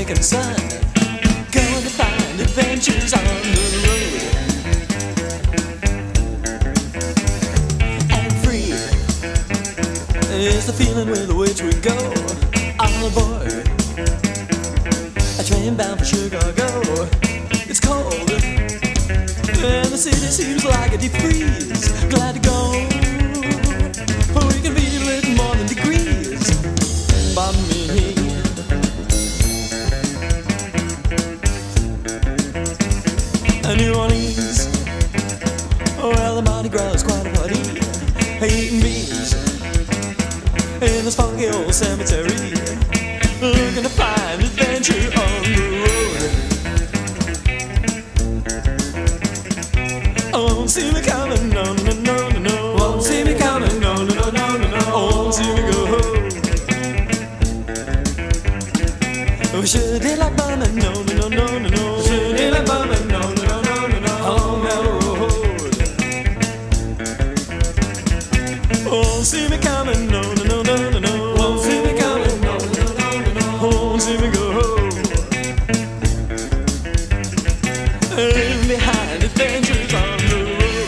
Jamaican sun. Going to find adventures on the road. And free is the feeling with which we go. All aboard a train bound for Chicago. It's cold and the city seems like a deep freeze. Glad to go, for we can feel it more than degrees. By me, New Orleans, well, the Mardi Gras is quite a party. Eating beans in this funky old cemetery, looking to find adventure on the road. Won't see me coming, no, no, no, no, no. Won't see me coming, no, no, no, no, no, no. Won't see me go home. We should did like bumming, no, no, no, no, no, no. Should did like bumming, no, no, no, no, no, no. Along that road. Won't see me coming, no, no, no, no, no, no. Won't see me coming, no, no, no, no, no. Won't see me go home. Leave behind adventures on the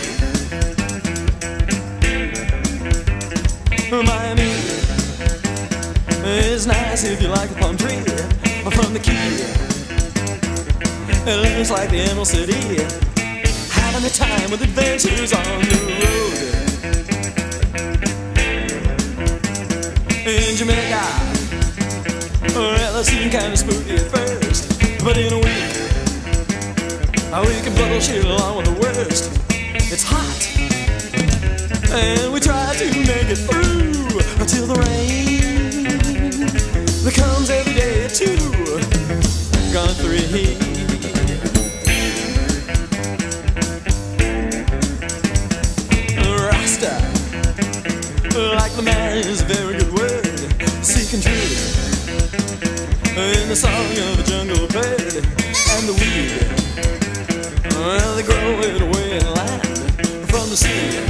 road. Miami is nice if you like a palm tree. From the key, it looks like the Emerald City, having a time with adventures on the road. In Jamaica, well, it seemed kind of spooky at first, but in a week, we can bullshit along with the worst. It's hot, and we try to make it through until the rain that comes every day at 2, gone 3. Rasta, like the man, is a very good word. Seeking truth in the song of a jungle bird. And the weed, well, they grow it away inland from the sea.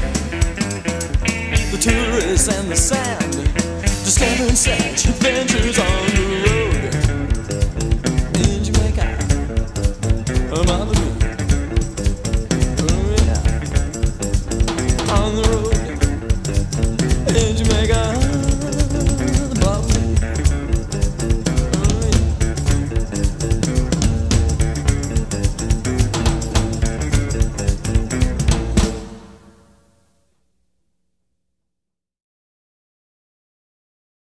The tourists and the sand, discovering such adventures on